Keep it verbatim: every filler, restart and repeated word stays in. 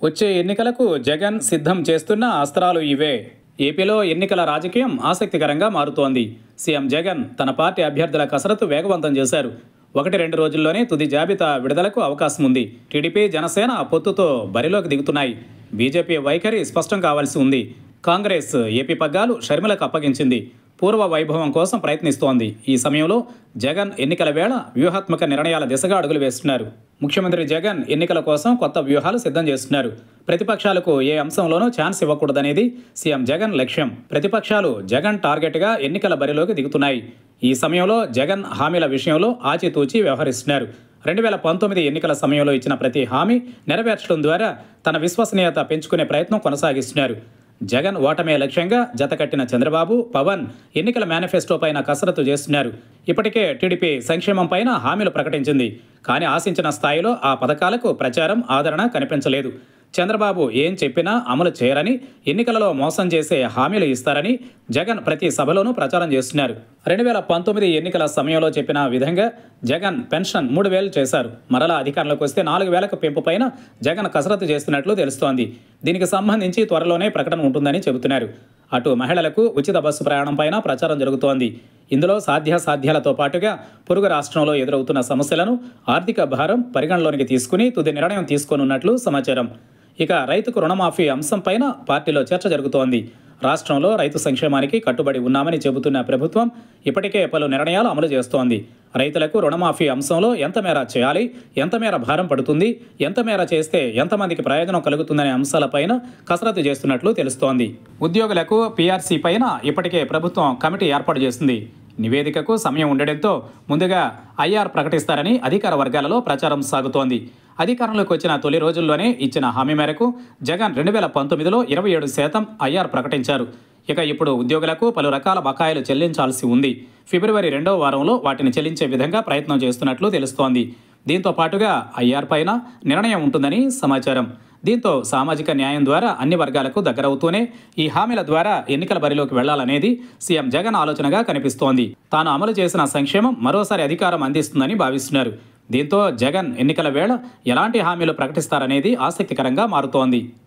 వచ్చే ఎన్నికలకు జగన్ సిద్ధం చేస్తున్న అస్త్రాలు ఇవే. ఏపీలో ఎన్నికల రాజకీయం ఆసక్తికరంగా మారుతోంది. సీఎం జగన్ తన పార్టీ అభ్యర్థుల కసరత్తు వేగవంతం చేశారు. ఒకటి రెండు రోజుల్లోనే తుది జాబితా విడుదలకు అవకాశం ఉంది. టీడీపీ, జనసేన పొత్తుతో బరిలోకి దిగుతున్నాయి. బీజేపీ వైఖరి స్పష్టం కావాల్సి ఉంది. కాంగ్రెస్ ఏపీ పగ్గాలు షర్మిలకు అప్పగించింది. పూర్వ వైభవం కోసం ప్రయత్నిస్తోంది. ఈ సమయంలో జగన్ ఎన్నికల వేళ వ్యూహాత్మక నిర్ణయాల దిశగా అడుగులు వేస్తున్నారు. ముఖ్యమంత్రి జగన్ ఎన్నికల కోసం కొత్త వ్యూహాలు సిద్ధం చేస్తున్నారు. ప్రతిపక్షాలకు ఏ అంశంలోనూ ఛాన్స్ ఇవ్వకూడదనేది సీఎం జగన్ లక్ష్యం. ప్రతిపక్షాలు జగన్ టార్గెట్గా ఎన్నికల బరిలోకి దిగుతున్నాయి. ఈ సమయంలో జగన్ హామీల విషయంలో ఆచితూచి వ్యవహరిస్తున్నారు. రెండు వేల పంతొమ్మిది ఎన్నికల సమయంలో ఇచ్చిన ప్రతి హామీ నెరవేర్చడం ద్వారా తన విశ్వసనీయత పెంచుకునే ప్రయత్నం కొనసాగిస్తున్నారు. జగన్ ఓటమే లక్ష్యంగా జతకట్టిన చంద్రబాబు, పవన్ ఎన్నికల మేనిఫెస్టో పైన కసరత్తు చేస్తున్నారు. ఇప్పటికే టీడీపీ సంక్షేమం పైన హామీలు ప్రకటించింది. కానీ ఆశించిన స్థాయిలో ఆ పథకాలకు ప్రచారం, ఆదరణ కనిపించలేదు. చంద్రబాబు ఏం చెప్పినా అమలు చేయరని, ఎన్నికలలో మోసం చేసే హామీలు ఇస్తారని జగన్ ప్రతి సభలోనూ ప్రచారం చేస్తున్నారు. రెండు వేల పంతొమ్మిది ఎన్నికల సమయంలో చెప్పిన విధంగా జగన్ పెన్షన్ మూడు వేలు చేశారు. మరలా అధికారంలోకి వస్తే నాలుగు వేలకు పెంపు పైన జగన్ కసరత్తు చేస్తున్నట్లు తెలుస్తోంది. దీనికి సంబంధించి త్వరలోనే ప్రకటన ఉంటుందని చెబుతున్నారు. అటు మహిళలకు ఉచిత బస్సు ప్రయాణం పైన ప్రచారం జరుగుతోంది. ఇందులో సాధ్యాసాధ్యాలతో పాటుగా పొరుగు రాష్ట్రంలో ఎదురవుతున్న సమస్యలను, ఆర్థిక భారం పరిగణలోనికి తీసుకుని తుది నిర్ణయం తీసుకోనున్నట్లు సమాచారం. ఇక రైతుకు రుణమాఫీ అంశంపైన పార్టీలో చర్చ జరుగుతోంది. రాష్ట్రంలో రైతు సంక్షేమానికి కట్టుబడి ఉన్నామని చెబుతున్న ప్రభుత్వం ఇప్పటికే పలు నిర్ణయాలు అమలు చేస్తోంది. రైతులకు రుణమాఫీ అంశంలో ఎంత మేర చేయాలి, ఎంత మేర భారం పడుతుంది, ఎంత మేర చేస్తే ఎంతమందికి ప్రయోజనం కలుగుతుందనే అంశాలపైన కసరత్తు చేస్తున్నట్లు తెలుస్తోంది. ఉద్యోగులకు పీఆర్సీ పైన ఇప్పటికే ప్రభుత్వం కమిటీ ఏర్పాటు చేసింది. నివేదికకు సమయం ఉండడంతో ముందుగా ఐఆర్ ప్రకటిస్తారని అధికార వర్గాలలో ప్రచారం సాగుతోంది. అధికారంలోకి వచ్చిన తొలి రోజుల్లోనే ఇచ్చిన హామీ మేరకు జగన్ రెండు వేల పంతొమ్మిదిలో ఇరవై ఏడు శాతం ఐఆర్ ప్రకటించారు. ఇక ఇప్పుడు ఉద్యోగులకు పలు రకాల బకాయిలు చెల్లించాల్సి ఉంది. ఫిబ్రవరి రెండవ వారంలో వాటిని చెల్లించే విధంగా ప్రయత్నం చేస్తున్నట్లు తెలుస్తోంది. దీంతో పాటుగా ఐఆర్ పైన నిర్ణయం ఉంటుందని సమాచారం. దీంతో సామాజిక న్యాయం ద్వారా అన్ని వర్గాలకు దగ్గరవుతూనే ఈ హామీల ద్వారా ఎన్నికల బరిలోకి వెళ్లాలనేది సీఎం జగన్ ఆలోచనగా కనిపిస్తోంది. తాను అమలు చేసిన సంక్షేమం మరోసారి అధికారం అందిస్తుందని భావిస్తున్నారు. దీంతో జగన్ ఎన్నికల వేళ ఎలాంటి హామీలు ప్రకటిస్తారనేది ఆసక్తికరంగా మారుతోంది.